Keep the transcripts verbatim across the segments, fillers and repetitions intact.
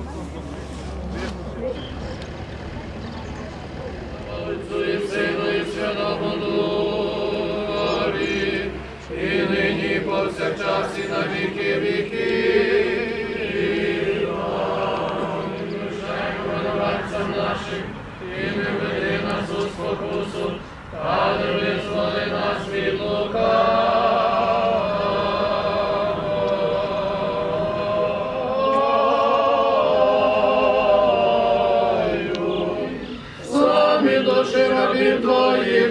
Отцю і Сину і Святому Духові, і нині повсякчас і на віки віків. Амінь. Прощаємо винуватцям нашим, і не веди нас у спокусу, але визволи нас від лукавого. Самі душі рабів Твоїх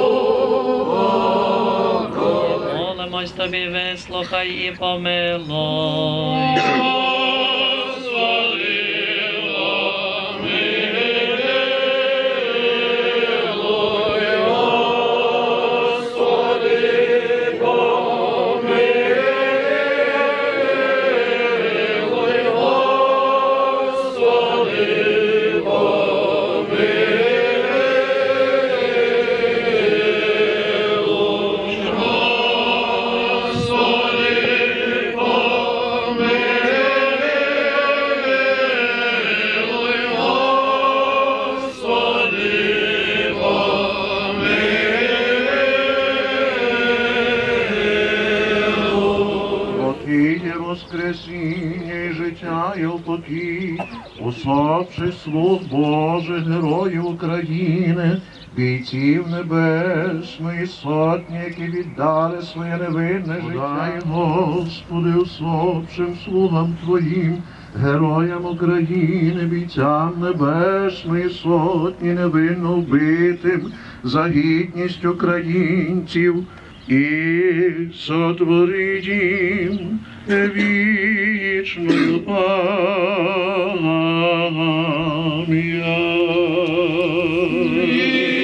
упокой. Молимось Тобі, вислухай і помилуй. Воскресіння і життя і упокій, усопших слуг Божих, героїв України, бійців небесної сотні, які віддали своє невинне життя. Дай, Господи, усопшим слугам Твоїм, героям України, бійцям небесної сотні, невинно вбитим за гідність українців, і сотворить їм вічною пам'ять.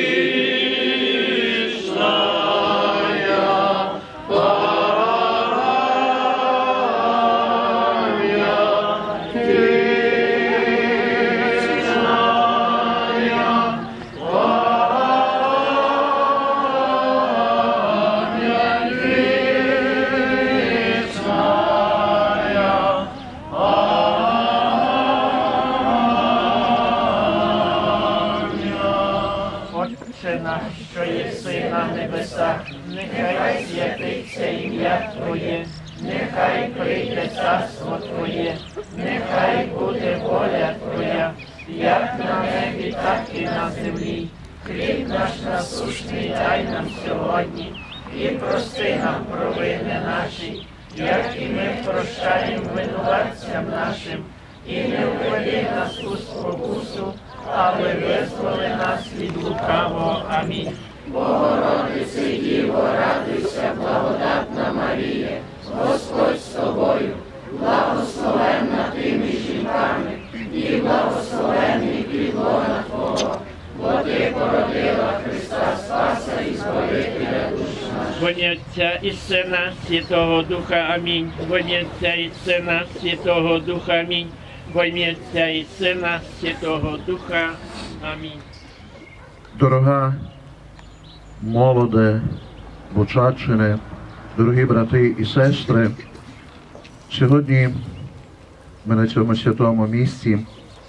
Отче наш, що єси на небесах, нехай святиться ім'я Твоє, нехай прийде царство Твоє, нехай буде воля Твоя, як на небі, так і на землі. Хліб наш насущний дай нам сьогодні, і прости нам провини наші, як і ми прощаємо винуватцям нашим, і не введи нас у спокусу, але визволи нас від лукавого. Амінь. Богородице, Діво, радуйся, благодатна Марія, Господь з тобою, благословенна ти між жінками, і благословенний плід лона Твого, бо ти породила Христа Спаса і Збавителя душ наших. Во ім'я Отця і Сина, Святого Духа. Амінь. Во ім'я Отця і Сина, Святого Духа. Амінь. Во ім'я Отця і Сина, Святого Духа. Амінь. Дорога молоде Бучаччине, дорогі брати і сестри, сьогодні ми на цьому святому місці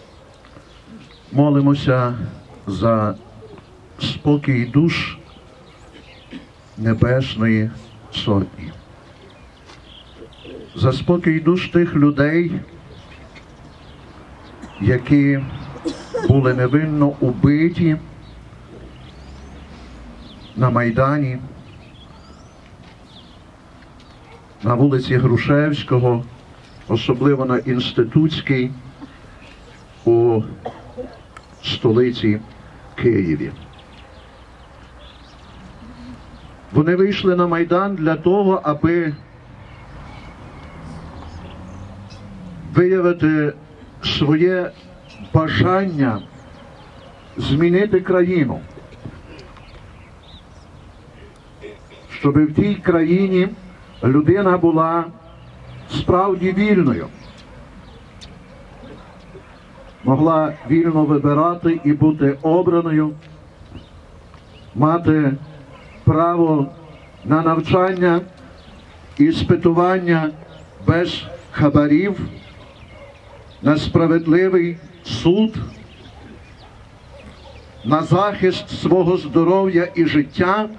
молимося за спокій душ Небесної Сотні, за спокій душ тих людей, які були невинно убиті на Майдані, на вулиці Грушевського, особливо на Інститутській у столиці Києві. Вони вийшли на Майдан для того, аби виявити своє бажання змінити країну, щоб в тій країні людина була справді вільною, могла вільно вибирати і бути обраною, мати право на навчання і іспитування без хабарів, на справедливий суд, на захист свого здоров'я і життя.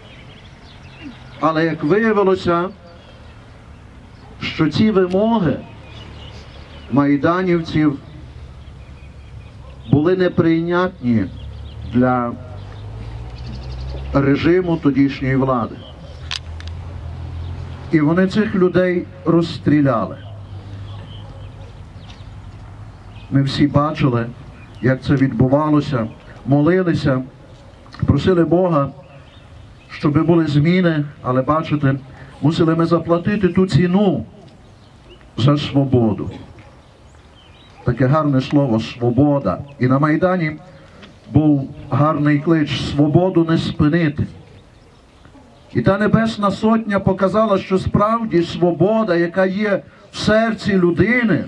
Але як виявилося, що ці вимоги майданівців були неприйнятні для режиму тодішньої влади. І вони цих людей розстріляли. Ми всі бачили, як це відбувалося, молилися, просили Бога, щоб були зміни, але, бачите, мусили ми заплатити ту ціну за свободу. Таке гарне слово «свобода». І на Майдані був гарний клич «свободу не спинити». І та Небесна Сотня показала, що справді свобода, яка є в серці людини,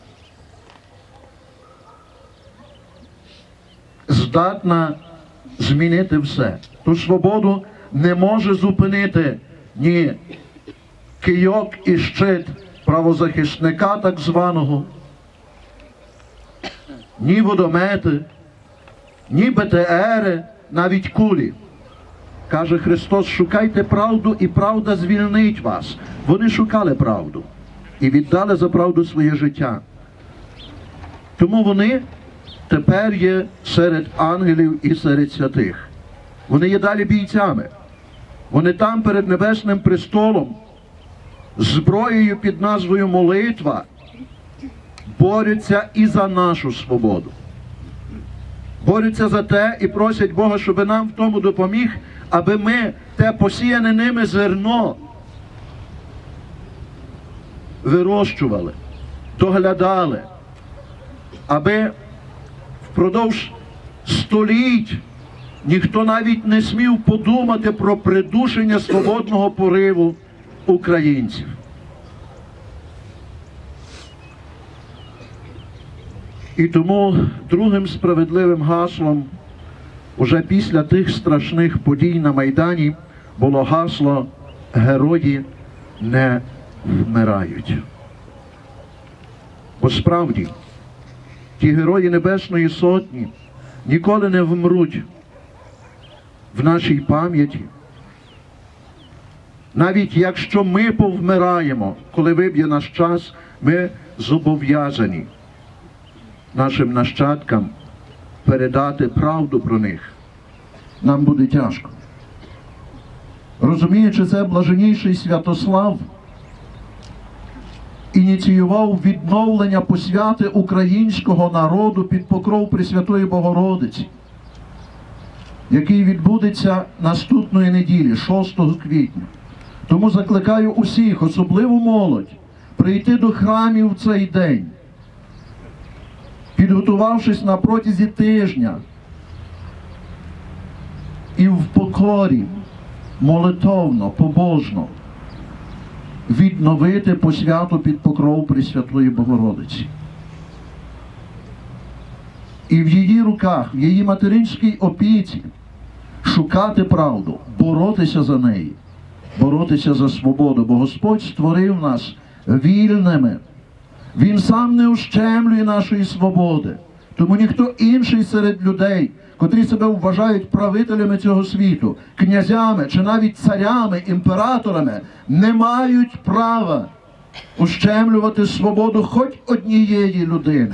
здатна змінити все. Ту свободу не може зупинити ні кийок і щит правозахисника так званого, ні водомети, ні Б Т Ери, навіть кулі. Каже Христос, шукайте правду, і правда звільнить вас. Вони шукали правду і віддали за правду своє життя. Тому вони тепер є серед ангелів і серед святих. Вони є далі бійцями. Вони там перед Небесним престолом, зброєю під назвою молитва, борються і за нашу свободу. Борються за те і просять Бога, щоб нам в тому допоміг, аби ми те посіяне ними зерно вирощували, доглядали, аби впродовж століть ніхто навіть не смів подумати про придушення свободного пориву українців. І тому другим справедливим гаслом уже після тих страшних подій на Майдані було гасло «Герої не вмирають». Бо справді, ті герої Небесної Сотні ніколи не вмруть в нашій пам'яті. Навіть якщо ми повмираємо, коли виб'є наш час, ми зобов'язані нашим нащадкам передати правду про них. Нам буде тяжко. Розуміючи це, блаженніший Святослав ініціював відновлення посвяти українського народу під покров Пресвятої Богородиці, який відбудеться наступної неділі, шостого квітня. Тому закликаю усіх, особливо молодь, прийти до храмів в цей день, підготувавшись на протязі тижня і в покорі, молитовно, побожно відновити посвяту під покров Пресвятої Богородиці. І в її руках, в її материнській опіці шукати правду, боротися за неї, боротися за свободу, бо Господь створив нас вільними. Він сам не ущемлює нашої свободи. Тому ніхто інший серед людей, котрі себе вважають правителями цього світу, князями чи навіть царями, імператорами, не мають права ущемлювати свободу хоч однієї людини.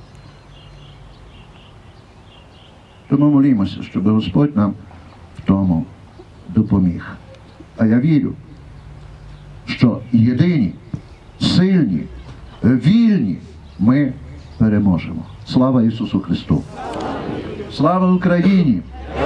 Тому молімося, щоб Господь нам в тому допоміг. А я вірю, що єдині, сильні, вільні ми переможемо. Слава Ісусу Христу! Слава Україні!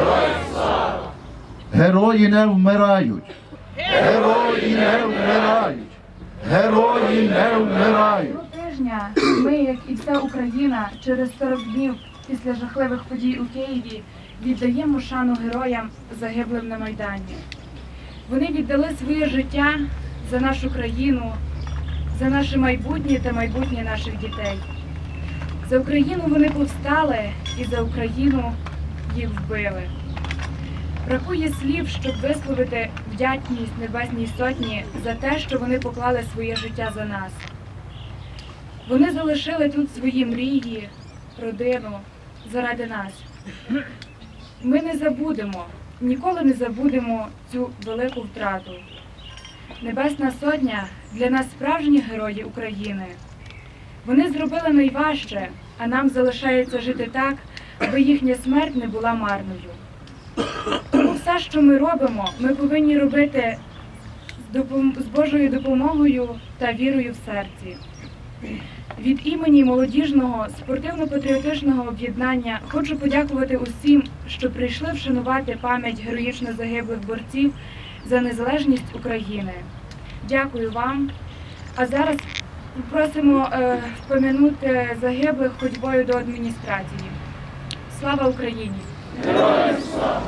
Герої не вмирають! Герої не вмирають! Герої не вмирають! Тижня ми, як і вся Україна, через сорок днів після жахливих подій у Києві віддаємо шану героям, загиблим на Майдані. Вони віддали своє життя за нашу країну, за наше майбутнє та майбутнє наших дітей. За Україну вони повстали і за Україну їх вбили. Бракує слів, щоб висловити вдячність Небесній Сотні за те, що вони поклали своє життя за нас. Вони залишили тут свої мрії, родину заради нас. Ми не забудемо, ніколи не забудемо цю велику втрату. Небесна Сотня для нас справжні герої України. Вони зробили найважче, а нам залишається жити так, аби їхня смерть не була марною. Тому все, що ми робимо, ми повинні робити з, допом... з Божою допомогою та вірою в серці. Від імені молодіжного спортивно-патріотичного об'єднання хочу подякувати усім, що прийшли вшанувати пам'ять героїчно загиблих борців за незалежність України. Дякую вам. А зараз просимо е, впомянути загиблих ходьбою до адміністрації. Слава Україні! Героям слава!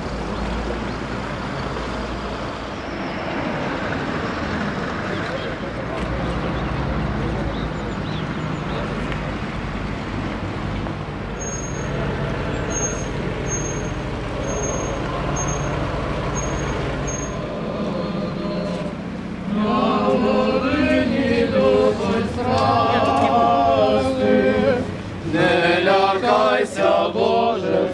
Не лякайся, Боже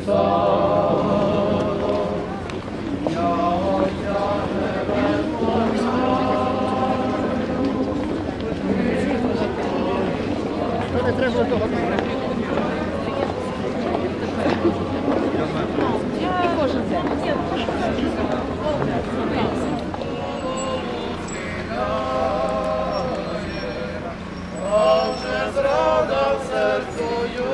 сам, я Отця Небесного а вже зрада в серцю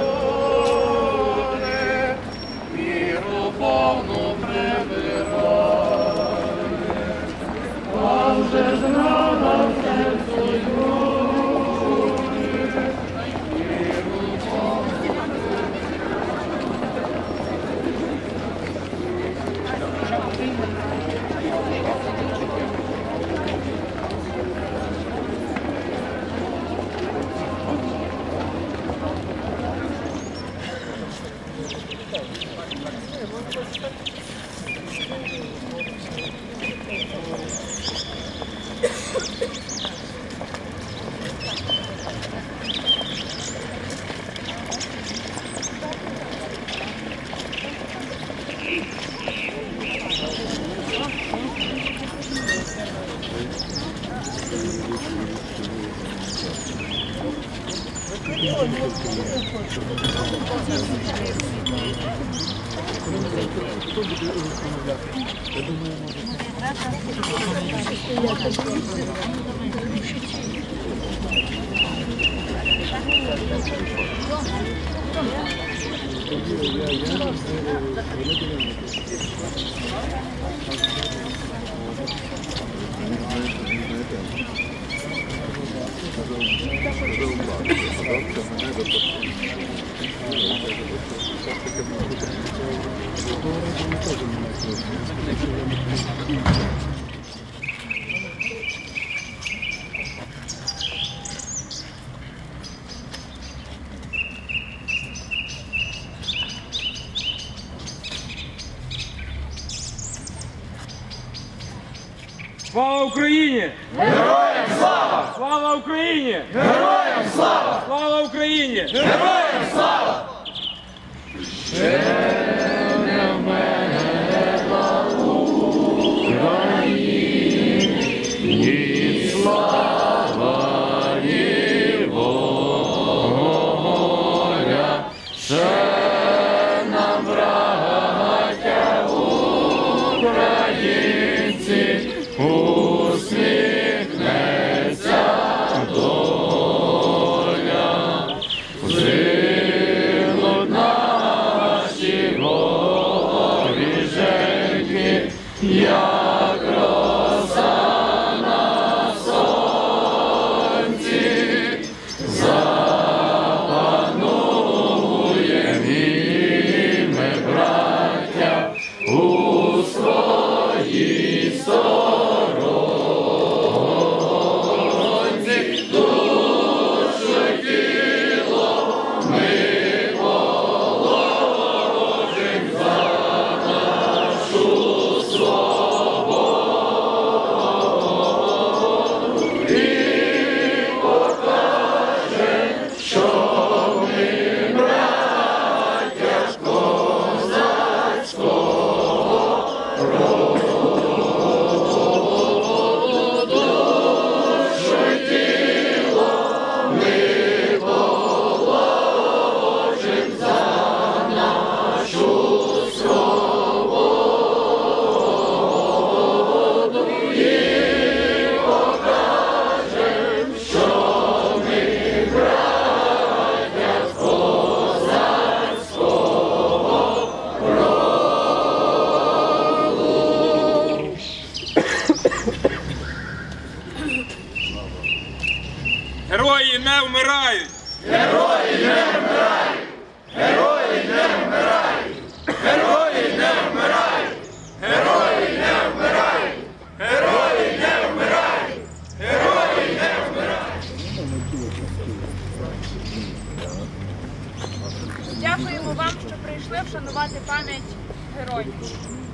юне, віру повну прибирає, а вже зрада в серцю юне, віру повну Слава Україні! Героям слава! Слава Україні! Героям слава! Слава Україні! Героям слава! Ще не вмерла Україні, ні слава, ні воля, ще нам, браття українці, усміхнеться доля, згинуть наші горіженьки, як роса на сонці, запануєм і ми, браття, у своїй сторонці, душу й тіло ми положим за нашу свободу. Дякуємо вам, що прийшли вшанувати пам'ять героїв.